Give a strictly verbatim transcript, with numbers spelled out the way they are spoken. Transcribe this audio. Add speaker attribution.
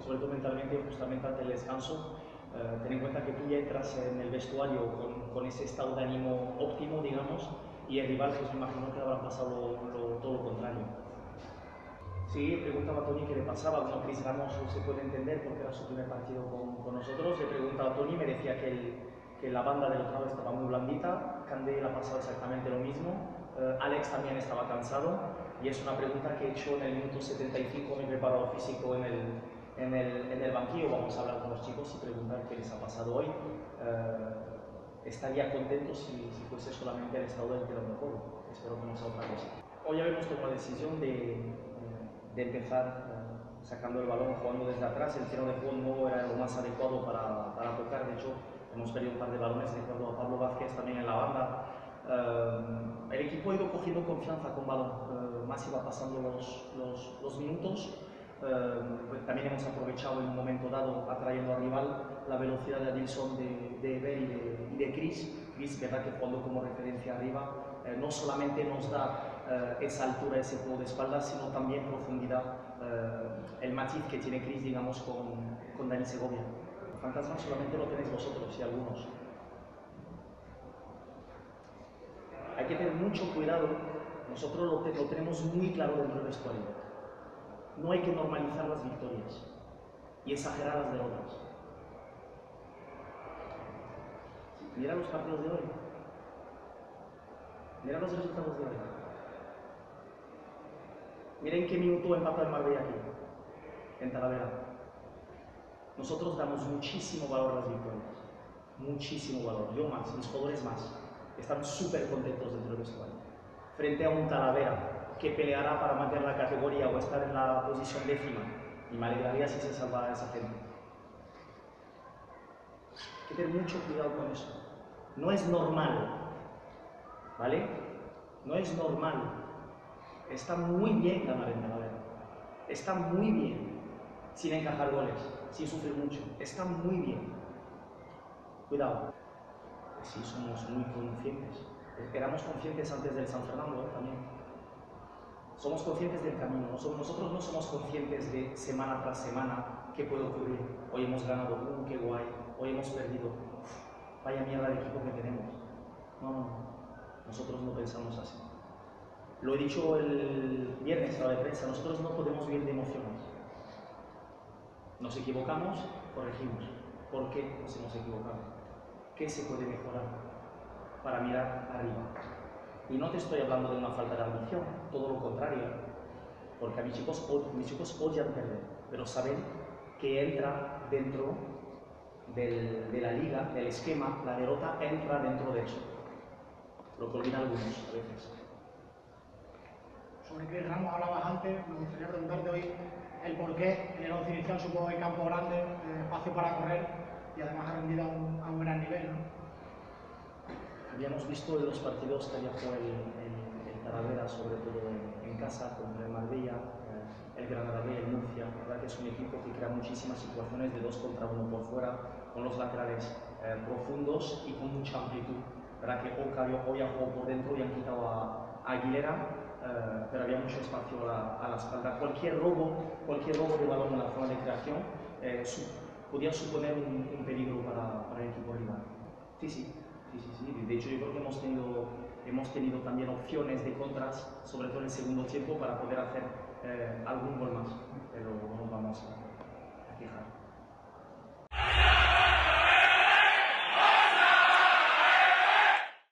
Speaker 1: Sobre todo mentalmente, justamente ante el descanso, eh, ten en cuenta que tú ya entras en el vestuario con, con ese estado de ánimo óptimo, digamos, y el rival, pues me imagino que habrá pasado lo, lo, todo lo contrario. Sí, preguntaba a Toni qué le pasaba. Bueno, Chris Ramos se puede entender porque era su primer partido con, con nosotros. Le preguntaba a Toni, me decía que, el, que la banda del otro lado estaba muy blandita. Candé le ha pasado exactamente lo mismo. Uh, Alex también estaba cansado. Y es una pregunta que he hecho en el minuto setenta y cinco, mi preparado físico en el, en el, en el banquillo. Vamos a hablar con los chicos y preguntar qué les ha pasado hoy. Uh, estaría contento si, si fuese solamente el estado del terreno de juego. Espero que no sea otra cosa. Hoy habíamos tomado la decisión de, de empezar uh, sacando el balón, jugando desde atrás. El tiro de juego no era lo más adecuado para, para tocar. De hecho, hemos perdido un par de balones. Recuerdo a Pablo Vázquez también en la banda. Uh, el equipo ha ido cogiendo confianza con balón. Uh, más iba pasando los, los, los minutos. Uh, también hemos aprovechado en un momento dado, atrayendo al rival, la velocidad de Adilson, de, de Eber y de, y de Chris. Chris, verdad que jugando como referencia arriba, eh, no solamente nos da eh, esa altura, ese juego de espaldas, sino también profundidad, eh, el matiz que tiene Chris, digamos, con, con Dani Segovia. Fantasma solamente lo tenéis vosotros y algunos. Hay que tener mucho cuidado, nosotros lo, te, lo tenemos muy claro dentro del vestuario. No hay que normalizar las victorias y exagerar las derrotas. Mira los partidos de hoy. Mira los resultados de hoy. Mira en qué minuto empata el Marbella aquí, en Talavera. Nosotros damos muchísimo valor a las victorias. Muchísimo valor. Yo más, mis jugadores más. Están súper contentos dentro del vestuario. Frente a un Talavera que peleará para mantener la categoría o estar en la posición décima. Y me alegraría si se salvara esa gente. Hay que tener mucho cuidado con eso. No es normal, ¿vale? No es normal. Está muy bien ganar en Talavera. Está muy bien. Sin encajar goles, sin sufrir mucho. Está muy bien. Cuidado. Sí, somos muy conscientes. Éramos conscientes antes del San Fernando, ¿eh? También. Somos conscientes del camino. Nosotros no somos conscientes de semana tras semana qué puede ocurrir. Hoy hemos ganado, uh, qué guay. Hoy hemos perdido. Uf, vaya mierda de equipo que tenemos. No, no, no. Nosotros no pensamos así. Lo he dicho el viernes a la de prensa. Nosotros no podemos vivir de emociones. Nos equivocamos, corregimos. ¿Por qué nos hemos equivocado? ¿Qué se puede mejorar para mirar arriba? Y no te estoy hablando de una falta de ambición, todo lo contrario, porque a mis chicos, mis chicos odian perder, pero saben que entra dentro del, de la liga, del esquema, la derrota entra dentro de eso. Lo que olvidan algunos a veces.
Speaker 2: Sobre Chris Ramos hablabas antes, me gustaría preguntarte hoy el por qué en el once inicial supongo que hay campo grande, eh, espacio para correr y además ha rendido a un, a un gran nivel, ¿no?
Speaker 1: Habíamos visto en los partidos que había jugado el, el, el Talavera, sobre todo en, en casa, contra el Marbella, eh, el Granada B, el Murcia. La verdad que es un equipo que crea muchísimas situaciones de dos contra uno por fuera, con los laterales eh, profundos y con mucha amplitud. La verdad que Oca hoy ha jugado por dentro y han quitado a, a Aguilera, eh, pero había mucho espacio a, a la espalda. Cualquier robo, cualquier robo de balón en la zona de creación eh, su, podía suponer un, un peligro para, para el equipo rival. Sí, sí. Sí, sí, sí. De hecho, yo creo que hemos tenido, hemos tenido también opciones de contras, sobre todo en el segundo tiempo, para poder hacer eh, algún gol más. Pero no vamos a...